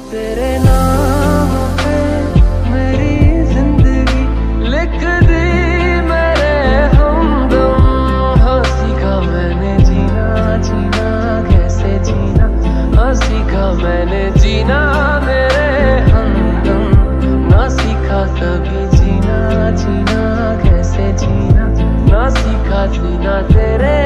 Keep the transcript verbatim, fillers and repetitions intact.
तेरे नाम पे मेरी जिंदगी लिख दी मेरे हमदम। हाँ सीखा मैंने जीना जीना कैसे जीना, हाँ सीखा मैंने जीना मेरे हमदम। ना सीखा कभी जीना जीना कैसे जीना, ना सीखा जीना तेरे